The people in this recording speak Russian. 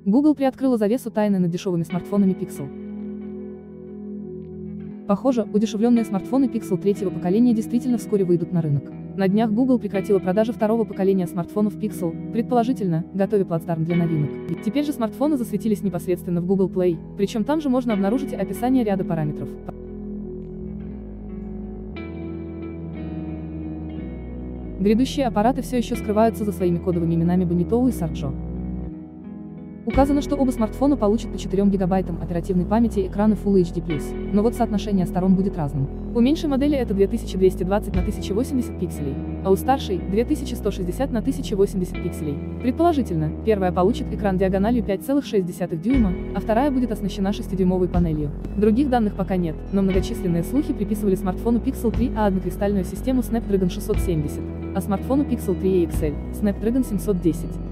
Google приоткрыла завесу тайны над дешевыми смартфонами Pixel. Похоже, удешевленные смартфоны Pixel третьего поколения действительно вскоре выйдут на рынок. На днях Google прекратила продажи второго поколения смартфонов Pixel, предположительно, готовя плацдарм для новинок. Теперь же смартфоны засветились непосредственно в Google Play, причем там же можно обнаружить описание ряда параметров. Грядущие аппараты все еще скрываются за своими кодовыми именами Bonito и Sarjo. Указано, что оба смартфона получат по 4 гигабайтам оперативной памяти, экраны Full HD+, но вот соотношение сторон будет разным. У меньшей модели это 2220 на 1080 пикселей, а у старшей — 2160 на 1080 пикселей. Предположительно, первая получит экран диагональю 5,6 дюйма, а вторая будет оснащена 6-дюймовой панелью. Других данных пока нет, но многочисленные слухи приписывали смартфону Pixel 3a однокристальную систему Snapdragon 670, а смартфону Pixel 3a XL — Snapdragon 710.